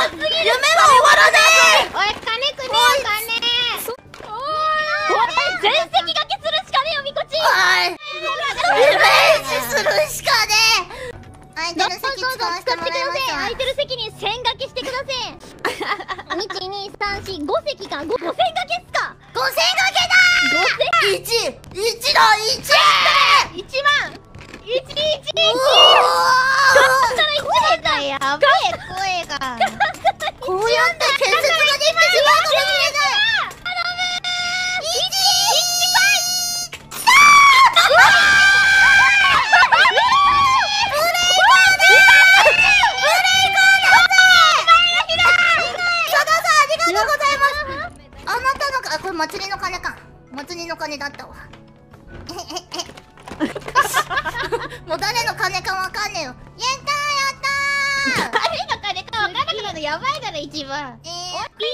夢は終わらねえ。 おい、金くれよ、金。全席掛けするしかねえよ、みこち。 おい、リベンジするしかねえ。空いてる席使わせてもらいました。 空いてる席に線掛けしてください。1、2、3、4、5席か。5線掛けっすか。 5000掛けだー。1だ1。 1万。1、1、1。 おだったら1だよ。やべえ、声が。 こうやって建設ができてしまうかもしれない。これ祭りの鐘か。祭りの鐘だったわ。もう誰の鐘かわかんねえよ。やったーやったー。 誰の金か分からなくなるのやばいだろ、一番。 い